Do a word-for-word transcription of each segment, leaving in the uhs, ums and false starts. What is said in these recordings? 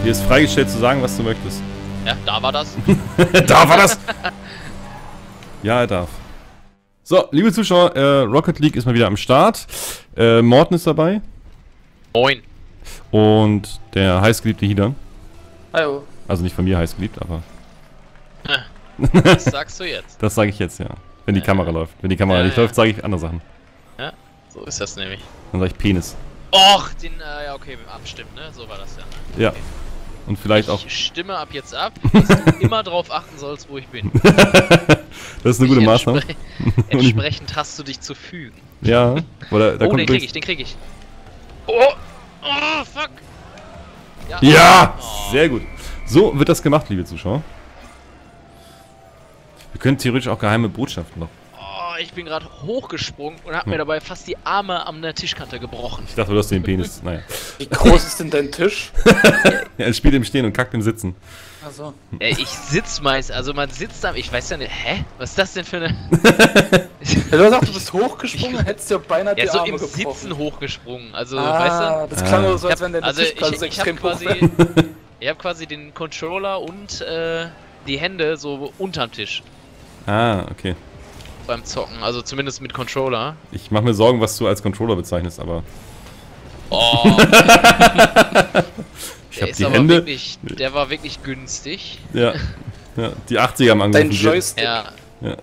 Dir ist freigestellt zu sagen, was du möchtest. Ja, da war das. Da war das! Ja, er darf. So, liebe Zuschauer, äh, Rocket League ist mal wieder am Start. Äh, Morten ist dabei. Moin. Und der heißgeliebte Hidan. Hallo. Also nicht von mir heißgeliebt, aber... Das sagst du jetzt. Das sage ich jetzt, ja. Wenn die Ja. Kamera läuft. Wenn die Kamera Ja, nicht ja. läuft, sage ich andere Sachen. Ja, so ist das nämlich. Dann sage ich Penis. Och, den, äh, ja okay, abstimmt, ne? So war das ja. Ne? Ja. Okay. Und vielleicht Ich auch... stimme ab jetzt ab, dass du immer drauf achten sollst, wo ich bin. Das ist eine gute Ich Maßnahme. entspre Entsprechend hast du dich zu fügen. Ja. Oder, da Oh, kommt den krieg ich, den krieg ich. Oh! Oh, fuck! Ja! Oh. Sehr gut. So wird das gemacht, liebe Zuschauer. Wir können theoretisch auch geheime Botschaften noch. Oh, ich bin gerade hochgesprungen und hab mir dabei fast die Arme an der Tischkante gebrochen. Ich dachte, du hast den Penis. Naja. Wie groß ist denn dein Tisch? Ja, er spielt im Stehen und kackt im Sitzen. Achso. Äh, ich sitz meist, also man sitzt da, ich weiß ja nicht, hä? Was ist das denn für eine... Ja, du hast gesagt, du bist hochgesprungen, dann hättest du ja beinahe die Ja, so Arme im gebrochen. Sitzen hochgesprungen, also, Ah, weißt du? das klang Ah. nur so, als Ich hab- wenn der also Tisch ich, gerade so ich hab extrem hoch quasi, wäre. ich hab quasi den Controller und äh, die Hände so unterm Tisch Ah, okay. beim Zocken, also zumindest mit Controller. Ich mache mir Sorgen, was du als Controller bezeichnest, aber... Oh, Ich der habe ist die aber Hände... wirklich, der war wirklich günstig. Ja, ja, die achtziger haben Dein angerufen. Joystick, Ja, Ja.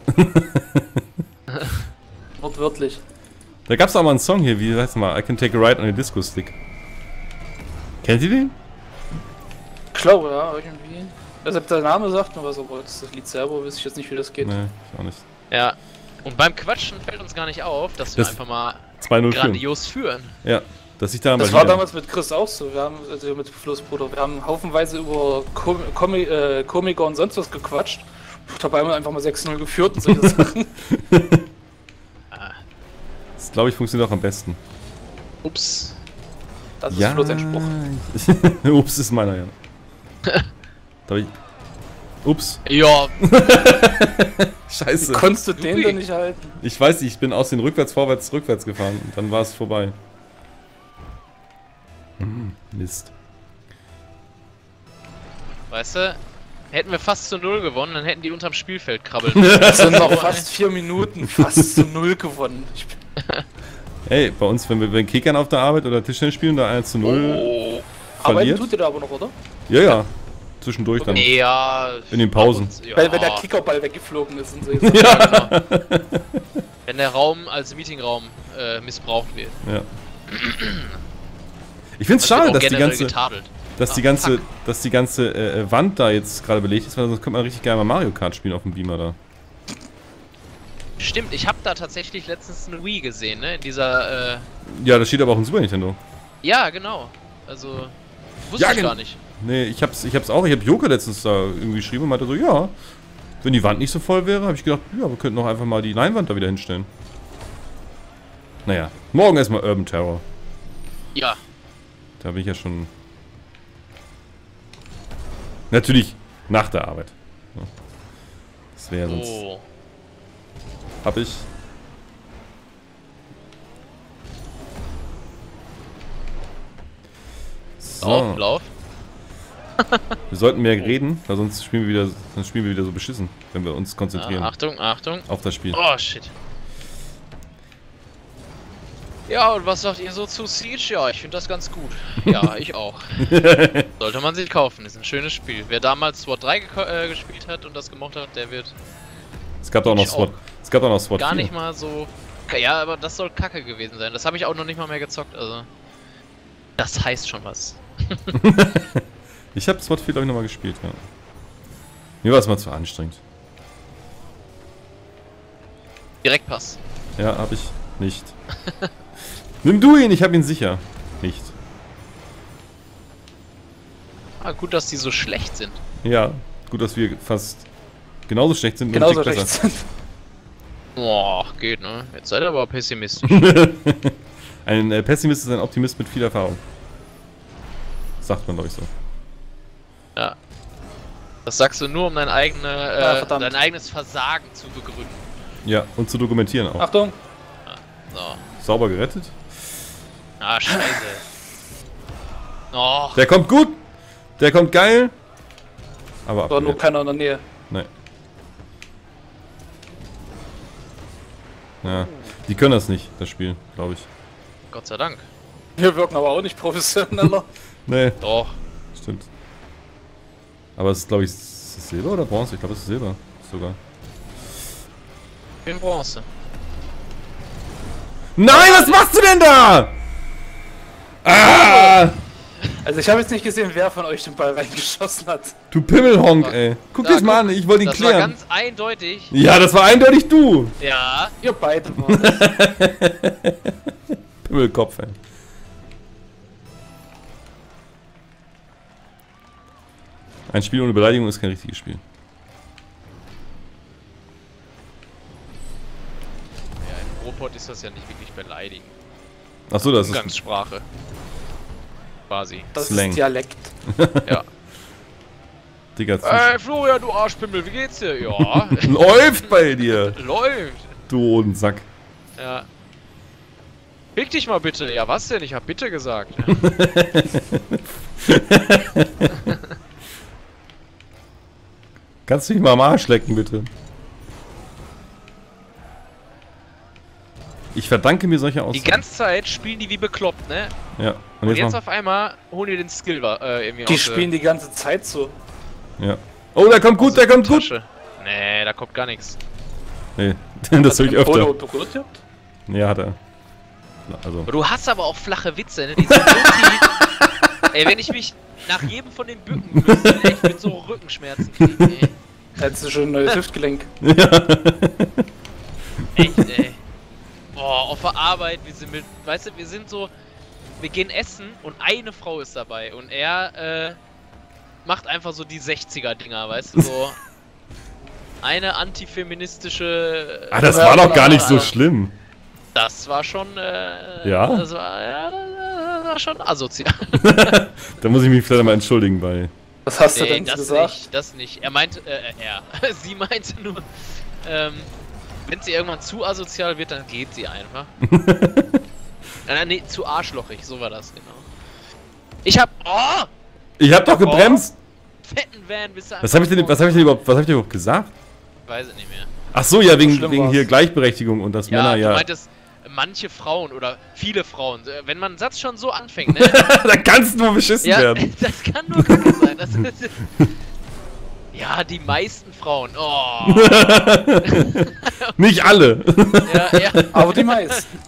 wortwörtlich. Da gab's auch mal einen Song hier, wie heißt der mal? I can take a ride on a disco stick. Kennt ihr den? Ich glaube, ja, irgendwie. Deshalb der Name sagt mir was, aber das Lied selber weiß ich jetzt nicht, wie das geht. Nee, ich auch nicht. ja. Und beim Quatschen fällt uns gar nicht auf, dass wir Das- einfach mal zwei null vier. grandios führen. Ja, das liegt daran, Das weil war Hidan- damals mit Chris auch so. Wir haben, also mit Flussbruder, wir haben haufenweise über Com Comi äh, Komiker und sonst was gequatscht. Ich habe einmal einfach mal sechs null geführt und solche Sachen. Das glaube ich funktioniert auch am besten. Ups. Das ist bloß ein Spruch. Ups, ist meiner, ja. Da hab ich... Ups. Ja, Scheiße. Wie konntest du den Ui. denn nicht halten? Ich weiß nicht, ich bin aus den rückwärts, vorwärts, rückwärts gefahren. Und dann war es vorbei. Hm, Mist. weißt du, hätten wir fast zu null gewonnen, dann hätten die unterm Spielfeld krabbeln müssen. Das sind noch fast vier Minuten, fast zu null gewonnen. Ich bin Ey, bei uns, wenn wir wenn Kickern auf der Arbeit oder Tischtennis spielen, da eins zu null Oh. Arbeiten verliert. tut ihr da aber noch, oder? Ja, ja. Zwischendurch dann. Ja. In den Pausen. ab und- Ja. Weil wenn der Kickerball weggeflogen ist und so. Ja, genau. Wenn der Raum als Meetingraum äh, missbraucht wird. Ja. Ich find's Das wird schade, auch dass die generell ganze, getadelt. dass die Ah, ganze, fuck. dass die ganze äh, Wand da jetzt gerade belegt ist, weil sonst könnte man richtig gerne mal Mario Kart spielen auf dem Beamer da. Stimmt, ich habe da tatsächlich letztens eine Wii gesehen, ne? In dieser, äh... Ja, das steht aber auch im Super Nintendo. Ja, genau. Also... Wusste Ja, ich gen- gar nicht. Nee, ich hab's, ich hab's auch, ich hab Joker letztens da irgendwie geschrieben und meinte so, ja, wenn die Wand nicht so voll wäre, habe ich gedacht, ja, wir könnten doch einfach mal die Leinwand da wieder hinstellen. Naja, morgen erstmal Urban Terror. Ja. Da bin ich ja schon... Natürlich nach der Arbeit. Ja. Das wäre sonst... Oh. Hab ich. Lauf, So, lauf. wir sollten mehr reden, weil sonst spielen wir wieder, sonst spielen wir wieder so beschissen, wenn wir uns konzentrieren Ah, Achtung, Achtung. auf das Spiel. Oh, shit. Ja, und was sagt ihr so zu Siege? Ja, ich finde das ganz gut. Ja, ich auch. Sollte man sich kaufen, ist ein schönes Spiel. Wer damals SWAT drei geko- äh, gespielt hat und das gemocht hat, der wird Es gab doch auch noch Ich SWAT. Es gab auch noch SWAT gar vier. nicht mal so... Ja, aber das soll kacke gewesen sein. Das habe ich auch noch nicht mal mehr gezockt, also... Das heißt schon was. Ich habe SWAT vier, glaube ich, nochmal gespielt, ja. Mir war es mal zu anstrengend. Direktpass. Ja, habe ich nicht. Nimm du ihn, ich habe ihn sicher. Nicht. Ah, gut, dass die so schlecht sind. Ja, gut, dass wir fast genauso schlecht sind. nur ein Genauso Tick recht besser. sind. Boah, geht, ne? Jetzt seid ihr aber pessimistisch. Ein äh, Pessimist ist ein Optimist mit viel Erfahrung. Sagt man, glaube ich, so. Ja. Das sagst du nur, um dein, eigene, äh, Ja, verdammt. dein eigenes Versagen zu begründen. Ja, und zu dokumentieren auch. Achtung! So. Sauber gerettet. Ah, scheiße. Oh, Der kommt gut! Der kommt geil. Aber War nur abgewehrt. keiner in der Nähe. Nee. Ja, die können das nicht, das Spiel, glaube ich. Gott sei Dank. Wir wirken aber auch nicht professioneller. Nee, Doch. stimmt. Aber es ist, glaube ich, ist das Silber oder Bronze? Ich glaube, es ist Silber sogar. In Bronze. Nein, was machst du denn da? Ah! Also ich habe jetzt nicht gesehen, wer von euch den Ball reingeschossen hat. Du Pimmelhonk, ey. Guck Da, dir das mal an, ich wollte ihn Das war klären. ganz eindeutig. Ja, das war eindeutig du. Ja. Ihr beide wart. Pimmelkopf, ey. Ein Spiel ohne Beleidigung ist kein richtiges Spiel. Ja, im Robot ist das ja nicht wirklich beleidigen. Achso, das ist... Umgangssprache. Quasi. Das Slang. ist Dialekt. Ja. Digga, Ey, Florian, du Arschpimmel, wie geht's dir? Ja. läuft bei dir, Läuft. du Hodensack. Ja. Fick dich mal bitte. Ja, was denn? Ich hab bitte gesagt. Kannst du mich mal am Arsch lecken, bitte? Ich verdanke mir solche Die Aussagen. ganze Zeit spielen die wie bekloppt, ne? Ja, und Und jetzt, jetzt noch. auf einmal holen die den Skill äh, irgendwie Die aus der spielen die ganze Zeit so. Ja. Oh, der kommt gut, der kommt gut. Tasche. Nee, da kommt gar nichts. Nee, das höre ich Polo öfter. berührt habt? Ja, hat er. Also. Du hast aber auch flache Witze, ne? Die sind so tief. Ey, wenn ich mich nach jedem von den bücken müsste, ey, ich würde so Rückenschmerzen kriegen, ey. Hättest du schon ein neues Hüftgelenk. Echt, ey. Boah, auf der Arbeit, wir sind mit, weißt du, wir sind so, wir gehen essen und eine Frau ist dabei und er, äh, macht einfach so die sechziger-Dinger, weißt du, so eine antifeministische... Ah, das war doch gar nicht so schlimm. Das war schon, äh, Ja? Das war, ja, das war schon asozial. Da muss ich mich vielleicht mal entschuldigen bei. Was hast du Nee, denn das gesagt? nicht, das nicht. Er meinte, äh, er, sie meinte nur, ähm, wenn sie irgendwann zu asozial wird, dann geht sie einfach. Nein, nee, zu arschlochig, so war das, genau. Ich hab, oh, Ich hab doch gebremst. fetten Van, bis Was habe ich denn, was habe ich denn überhaupt, was habe ich denn überhaupt gesagt? Weiß ich nicht mehr. Ach so, ja, wegen, schlimm wegen war's. hier Gleichberechtigung und das Ja, Männer, du ja. meintest, manche Frauen oder viele Frauen, äh, wenn man einen Satz schon so anfängt, ne? Da kannst du nur beschissen Ja, werden. das kann nur Kacke sein. Das ist, ja, die meisten Frauen. Oh. Nicht alle. Ja, ja. Aber die meisten.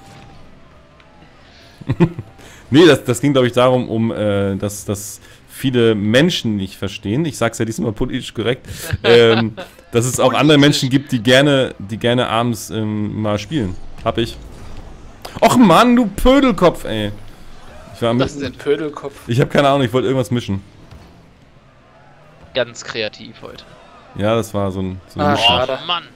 Nee, das, das ging, glaube ich, darum, um, äh, dass, dass viele Menschen nicht verstehen. Ich sag's ja diesmal politisch korrekt. Ähm, dass es auch andere Menschen gibt, die gerne, die gerne abends ähm, mal spielen. Hab ich. Och Mann, du Pödelkopf, ey. Ich war mit, Das ist ein Pödelkopf. ich habe keine Ahnung, ich wollte irgendwas mischen. Ganz kreativ heute. Ja, das war so ein, so ein Ah, Mischen. schade. Oh Mann.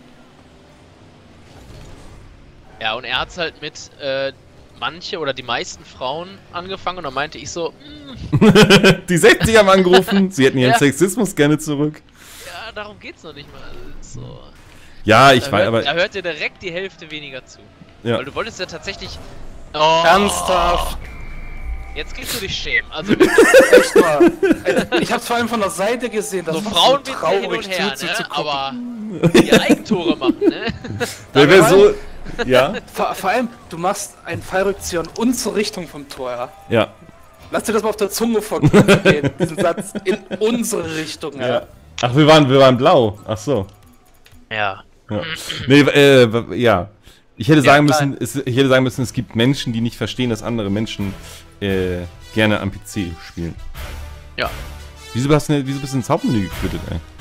Ja, und er hat's halt mit äh, manche oder die meisten Frauen angefangen und dann meinte ich so, mm, Die sechziger haben angerufen, sie hätten ihren Ja. Sexismus gerne zurück. ja, darum geht's noch nicht mal. So. Ja, ich Da weiß, hört, aber... da hört dir direkt die Hälfte weniger zu. Ja. Weil du wolltest ja tatsächlich... Oh, Ernsthaft? Jetzt kriegst du dich schämen. Also Echt mal. Also, ich hab's vor allem von der Seite gesehen. Das so war Frauen so sind ja hin traurig und her, zu, zu, ne? zu gucken. Aber die Eigentore machen, ne? Der wäre so... Ja? Vor, vor allem, du machst einen Fallrückzieher in unsere Richtung vom Tor, ja? Ja. Lass dir das mal auf der Zunge vergehen, diesen Satz. In unsere Richtung, ja. Ja. Ach, wir waren, wir waren blau. Ach so. Ja. Ja. Nee, äh, ja. Ich hätte Ja, sagen klar. müssen, es, ich hätte sagen müssen, es gibt Menschen, die nicht verstehen, dass andere Menschen äh, gerne am P C spielen. Ja. Wieso, hast du, wieso bist du ins Hauptmenü gequittet, ey?